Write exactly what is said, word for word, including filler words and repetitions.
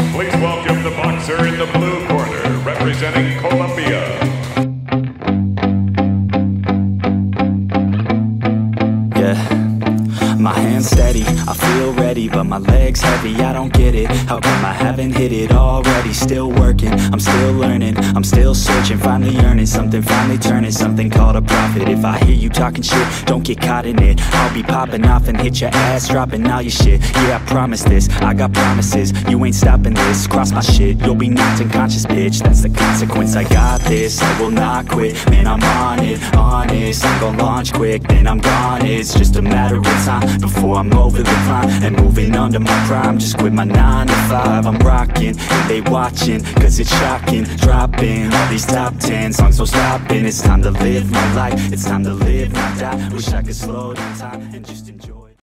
Please welcome the boxer in the blue corner, representing Colombia. My hands steady, I feel ready, but my legs heavy, I don't get it. How come I haven't hit it already? Still working, I'm still learning, I'm still searching, finally earning something, finally turning something called a profit. If I hear you talking shit, don't get caught in it. I'll be popping off and hit your ass, dropping all your shit. Yeah, I promise this, I got promises, you ain't stopping this. Cross my shit, you'll be knocked unconscious, bitch. That's the consequence, I got this, I will not quit. Man, I'm on it, honest, I'm gon' launch quick, then I'm gone. It's just a matter of time before I'm over the climb and moving under my prime. Just quit my nine to five, I'm rocking and they watching, cause it's shocking. Dropping all these top ten songs, so stopping. It's time to live my life, it's time to live, not die. Wish I could slow down time and just enjoy.